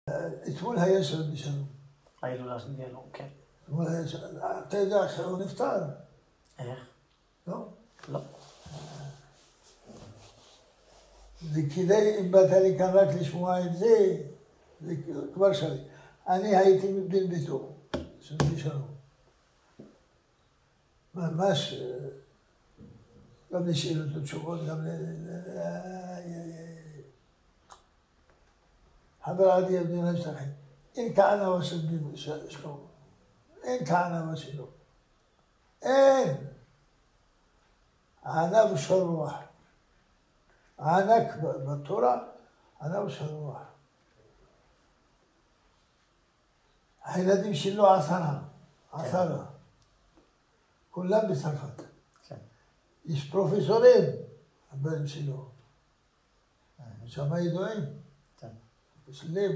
אתמול היה שלום בשלום. ההילולה של דיאלוג, כן. אתמול היה שלום. אתה יודע שהוא נפטר? איך? לא? לא. וכדי, אם באת לי כאן רק לשמוע את זה, זה כבר שווה. אני הייתי מבן ביתו, שלום בשלום. ממש, גם לשאלות ותשובות, גם חבר עדי המדינה שלכם. אין טענה שלו. אין טענה שלו. אין. ענה ושרוח. ענק בתורה, ענה ושרוח. הילדים שלו 10. כולם בצרפת. יש פרופסורים, הבן שלו. שם ידועים. יש לב.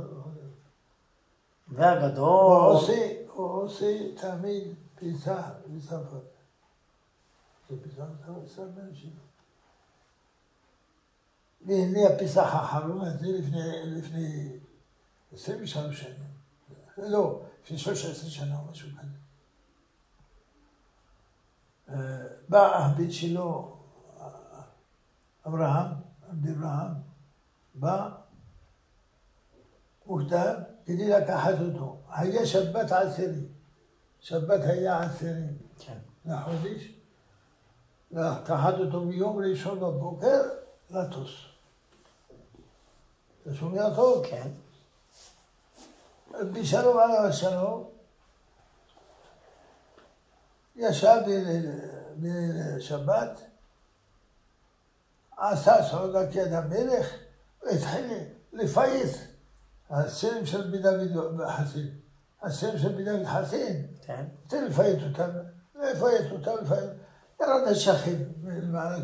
והגדול. הוא עושה תמיד פיסה בצרפת. זה פיסה בצרפת שלו. והנה הפיסה האחרון הזה לפני 23 שנים. לא, לפני 13 שנה או משהו כזה. בא הבן שלו, אברהם, בא מוקדם כדי לקחת אותו. היה שבת עשירי. שבת היה עשירי. לחודש. לקחת אותו ביום ראשון בבוקר לטוס. אתה שומע טוב? כן. בשלום עליו השלום, ישב בשבת, עשה סעודת יד המלך, והתחיל לפייס הסרם של בן דוד חסין. הסרם של בן דוד חסין, התחיל לפייס אותם, ירד השכין למעלה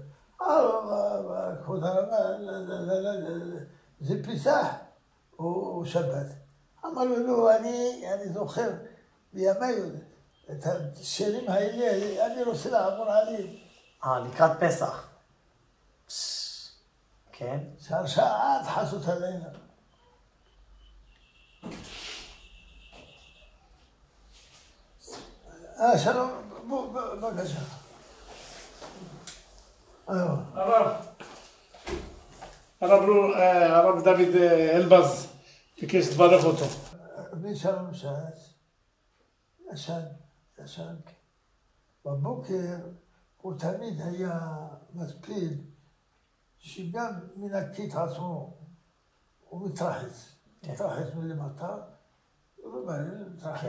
כבוד הרמה, זה פיסח או שבת. אמר לו, לא, אני זוכר בימי את השירים האלה, אני רוצה לעבור עליהם. לקראת פסח. כן. שהרשעה עד חסות הלילה. שלום, בבקשה. הרב דוד אלבז ביקש לברך אותו. בלי שלום ש"ס, ישן. בבוקר הוא תמיד היה מספיד שגם מנקי את עצמו הוא מתרחץ מלמטה, מתרחץ.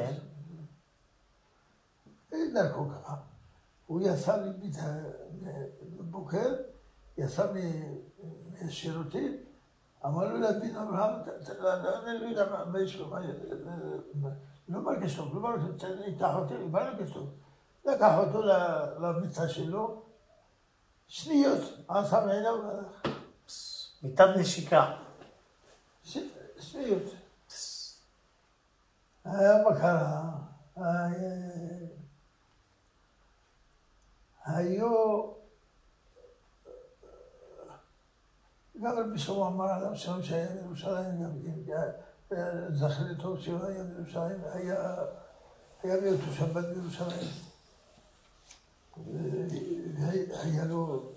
אין דרכו ככה. הוא יצא בבוקר, יצא מהשירותים, אמר לו להבין אברהם, אני לא יודע מה יש לו, לא מרגיש טוב, ייקח אותי, לא מרגיש טוב. לקח אותו למיטה שלו, שניות, עשה מעיניו והלך. מיטת נשיקה. שניות. היה מה קרה, היו, גם רבי שלמה אמר עליו שלום שהיה בירושלים, גם זכר לטוב שהוא היה בירושלים, היה באותו שבת בירושלים. היה לו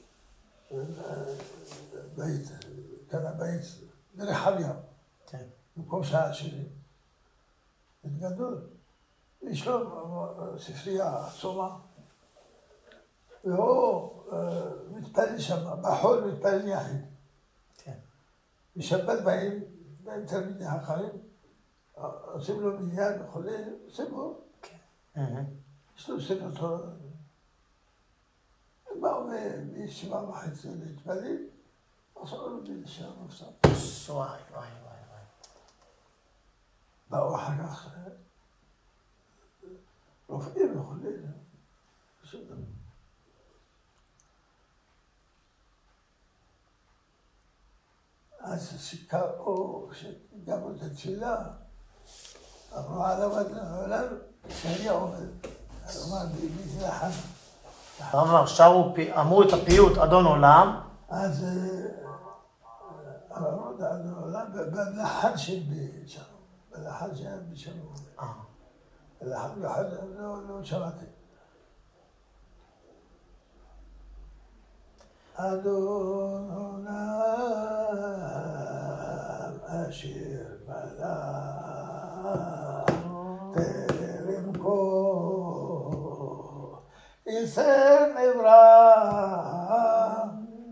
בית, כאן הבית, ברחביה, במקום שעה שלי. בית גדול. יש לו ספרייה עצומה. והוא מתפלל שם, בחול מתפלל יחיד. בשבת באים תלמידי חכמים, עושים לו מניין וכו', עושים לו. יש לו ספר תורה. הם באו ב7:30 להתפלל, עשו לו בנשאר נוסף. וואי. באו אחר כך רופאים וכו'. אז סיכרו שגמרו את התפילה, אמרו עליו עד העולם שאני עומד. אמר בידי לחם. אמרו את הפיוט אדון עולם. אז אמרו, בלחן של בשלום, בלחן שהיה בשלום. בלחן אחד לא שמעתי. אדון עולם אשר מלך טרם כה יסר נברא.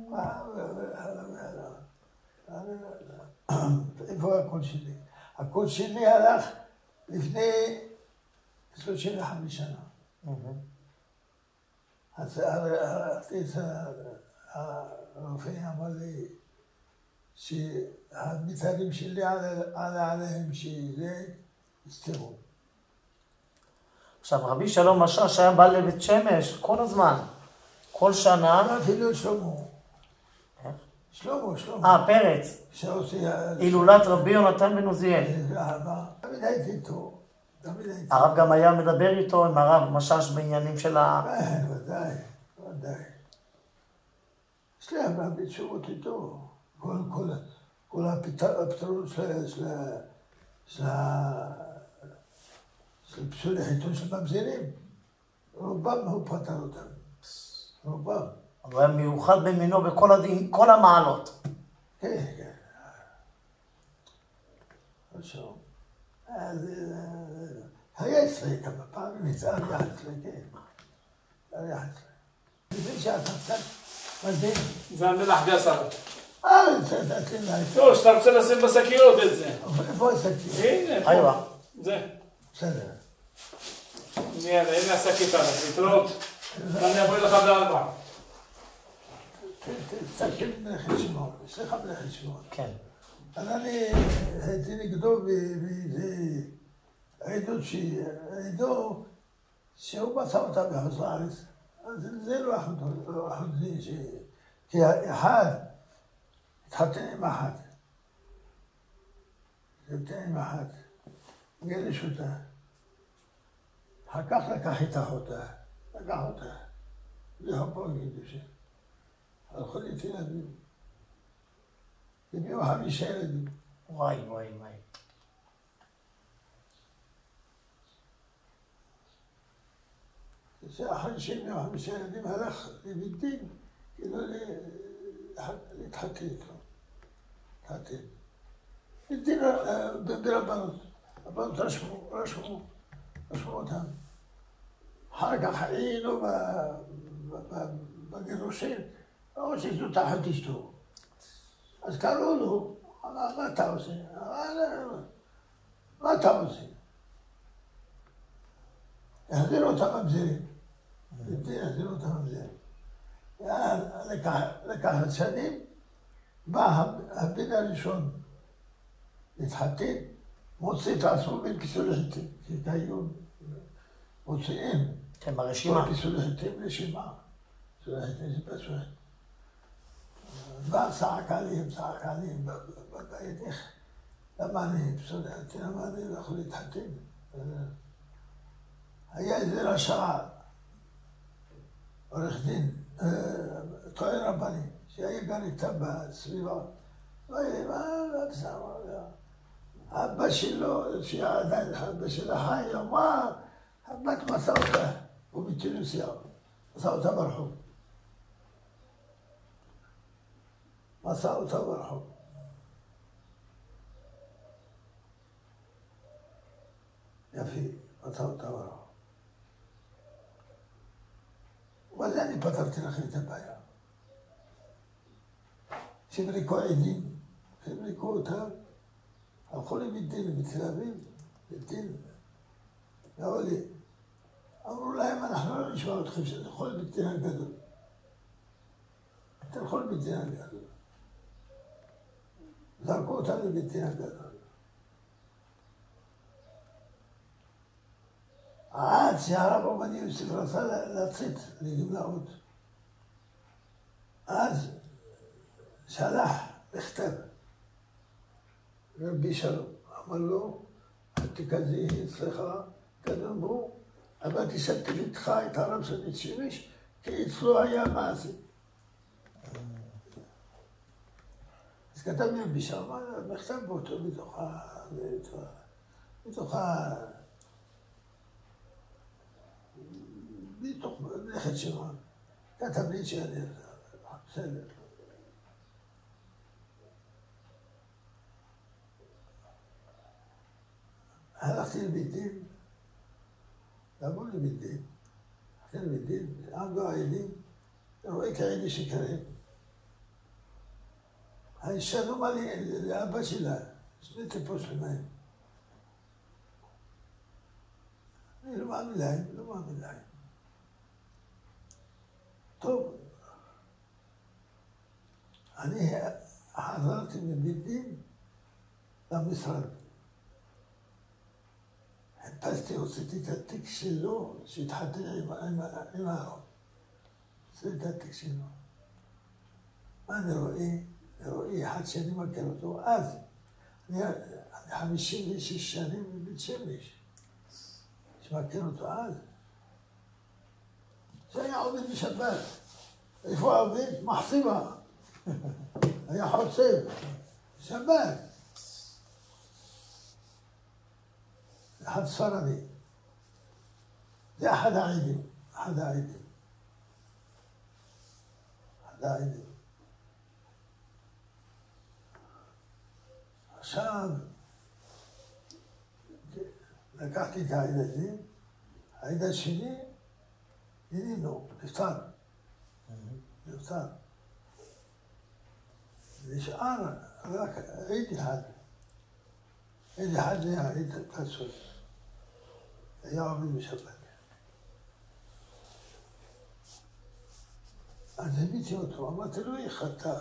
איפה הקול שלי? הקול שלי הלך לפני 35 שנה. אז הרופא אמר לי שהמיתרים שלי עליהם שזה יסתרו. עכשיו, רבי שלום משאש היה בא לבית שמש כל הזמן, כל שנה. אפילו שלמה. פרץ. הילולת רבי יונתן בן עוזיאל. תמיד הייתי איתו. הרב גם היה מדבר איתו עם הרב משאש בעניינים של ודאי. יש לי הרבה תשובות איתו. כל הפתרון של פסולי חיתון של ממזירים, רובם הוא פתר אותם. רובם. הוא היה מיוחד במינו בכל המעלות. כן. עכשיו, היה אצלי כמה פעמים, זה היה אצלי, כן. היה אצלי. לפני שאתה קצת מדהים. זה המלח גסר. תתן לה. לא, שאתה רוצה לשים בשקיות את זה. איפה השקיות? הנה, איווה. זה. בסדר. הנה השקית עליו, להתראות. אני אבוא לך ב4. תסתכל בחשבון, יש לך בחשבון. כן. אז אני הייתי נגדו באיזה עדו שהוא מצא אותה בחוץ לארץ. אז זה לא אחודי, כי אחד התחתן עם אחת. התחתן עם אחת. גירש אותה. אחר כך לקח את אחותה. זה פה גידו שם. הלכו לי את ילדים. הביאו 5 ילדים. וואי. אחרי 5 ילדים הלך לבית דין, כאילו להתחתן איתו. בית דין ברבנות. רבנות רשמו אותם. אחר כך היינו בגירושים. או שזו תחת אשתו. אז קראו לו, אמר, מה אתה עושה? מה אתה עושה? החזיר אותם ממזירים. החזיר אותם ממזירים. לקח שנים, בא הבן הראשון להתחתן, מוציא את עצמו בין פיסולי חיטים, כי היו מוציאים. כן, ברשימה. פיסולי חיטים רשימה. פיסולי חיטים זה פיסולי חיטים. צעק עליהם בבית, למה אני פסולתי, למה אני לא יכול להתחתן? היה איזה רשע, עורך דין, טוען רבני, שהיה גר איתה בסביבה. אבא שלו, שעדיין אבא שלה חי, אמר, הבת מצא אותה, הוא בתוניסיה, מצא אותה ברחוב. מצא אותה ברחוב. יפי, מצא אותה ברחוב. וזה אני פתרתי לכם את הבעיה. שבריקו עדים, שבריקו אותם, הלכו לבית דין בתל אביב, בית דין, אמרו להם, אנחנו לא נשמע אתכם שתלכו לבית דין הגדול. תלכו לבית דין הגדול. זרקו אותה לבית דין הגדול. עד שהרב עובדיה יוסף רצה לצאת לגמלאות. אז שלח מכתב רבי שלום, אמר לו, תקזי אצלך, קדם בו, אבל תשתף איתך את הרב של בית שמש, כי אצלו היה מעשה. אז כתב לי בשם, מכתב באותו מתוך נכד שלו. כתב לי שאני... בסדר. הלכתי לבית דין, ואמרו לי בית דין. הלכתי לבית דין, עמדו העדים, רואה כאלה שקרים. האישה לא אמרה לי, לאבא שלה, שני טיפות של מים. אני לא מאמין להם, לא מאמין להם. טוב, אני חזרתי מבית דין למשרד. חיפשתי, הוצאתי את התיק שלו, שהתחתן עם הארון. הוצאתי את התיק שלו. מה אני רואה? רואי אחד שאני מכיר אותו אז, אני 56 שנים בבית שמש, שמכיר אותו אז. שהיה עובד בשבת, איפה עובד? מחסיבה, היה חוצב, שבת. אחד ספרדי, זה אחד העדים, אחד העדים. עכשיו, לקחתי את הילדים, העד השני, איננו, נפטר. נשאר רק עד אחד. עד אחד היה עד פסול. היה עובד בשבת. אז הביאתי אותו, אמרתי לו, איך אתה?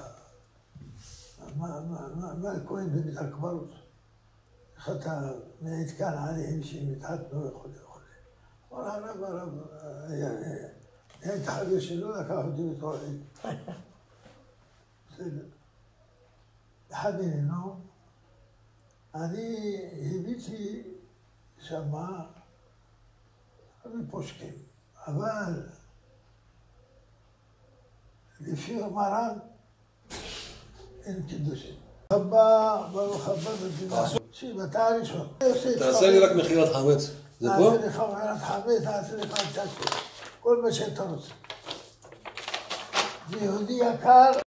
מה הכהן בבית הקברות? איך אתה מעדכן עליהם שהם התחתנו וכו'. אמר הרב, היה את החבר שלו, לקח אותי בתור עד. בסדר. אחד איננו, אני הבאתי שמה מפושקים, אבל לפי מרן אין קידושים. ברוך הבא במדינה. אתה הראשון. תעשה לי רק מכירת חמץ. זה פה? תעשה לך מכירת חמץ, תעשה לך קצת, כל מה שאתה רוצה. זה יהודי יקר.